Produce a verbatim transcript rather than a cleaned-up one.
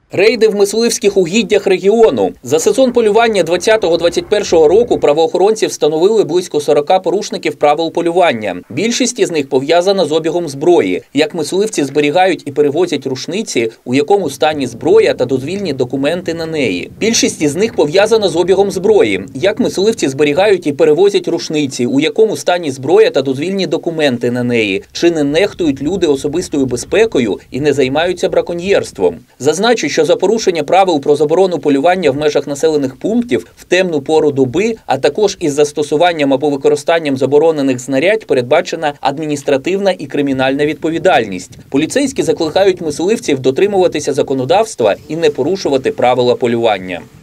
Рейди в мисливських угіддях регіону. За сезон полювання двадцятого - двадцять першого року правоохоронці встановили близько сорока порушників правил полювання. Більшість із них пов'язана з обігом зброї. Як мисливці зберігають і перевозять рушниці, у якому стані зброя та дозвільні документи на неї. Більшість із них пов'язана з обігом зброї. Як мисливці зберігають і перевозять рушниці, у якому стані зброя та дозвільні документи на неї. Чи не нехтують люди особистою безпекою і не займаються браконьєрством. Зазначу, що за порушення правил про заборону полювання в межах населених пунктів в темну пору доби, а також із застосуванням або використанням заборонених знарядь передбачена адміністративна і кримінальна відповідальність. Поліцейські закликають мисливців дотримуватися законодавства і не порушувати правила полювання.